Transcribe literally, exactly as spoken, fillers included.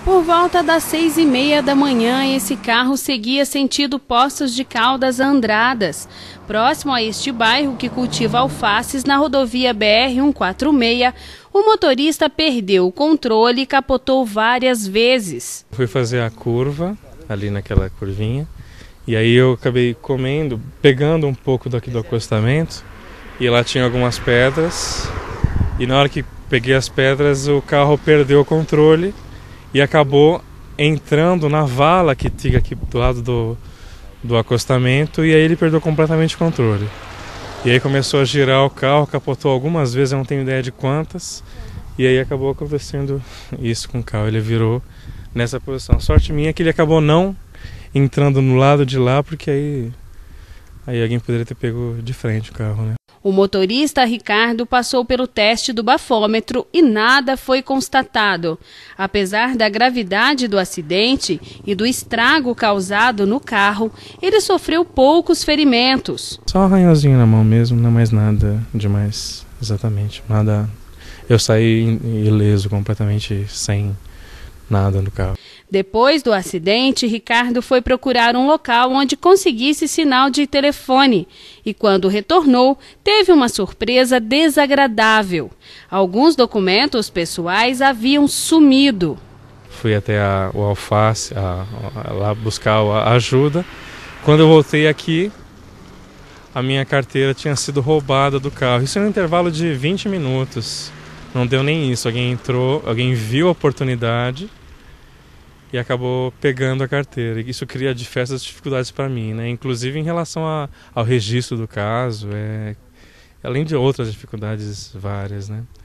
Por volta das seis e meia da manhã, esse carro seguia sentido Poços de Caldas a Andradas, próximo a este bairro que cultiva alfaces na rodovia B R cento e quarenta e seis. O motorista perdeu o controle e capotou várias vezes. Fui fazer a curva, ali naquela curvinha, e aí eu acabei comendo, pegando um pouco daqui do acostamento, e lá tinha algumas pedras, e na hora que peguei as pedras o carro perdeu o controle e acabou entrando na vala que fica aqui do lado do, do acostamento, e aí ele perdeu completamente o controle. E aí começou a girar o carro, capotou algumas vezes, eu não tenho ideia de quantas, e aí acabou acontecendo isso com o carro, ele virou nessa posição. Sorte minha é que ele acabou não entrando no lado de lá, porque aí, aí alguém poderia ter pego de frente o carro, né? O motorista Ricardo passou pelo teste do bafômetro e nada foi constatado. Apesar da gravidade do acidente e do estrago causado no carro, ele sofreu poucos ferimentos. Só um arranhãozinho na mão mesmo, não é mais nada demais, exatamente. Nada. Eu saí ileso, completamente sem nada no carro. Depois do acidente, Ricardo foi procurar um local onde conseguisse sinal de telefone e, quando retornou, teve uma surpresa desagradável. Alguns documentos pessoais haviam sumido. Fui até a, o Alface, a, a, lá buscar a ajuda. Quando eu voltei aqui, a minha carteira tinha sido roubada do carro. Isso em um intervalo de vinte minutos. Não deu nem isso. Alguém entrou, alguém viu a oportunidade e acabou pegando a carteira. Isso cria diversas dificuldades para mim, né? Inclusive em relação a, ao registro do caso, é, além de outras dificuldades várias, né?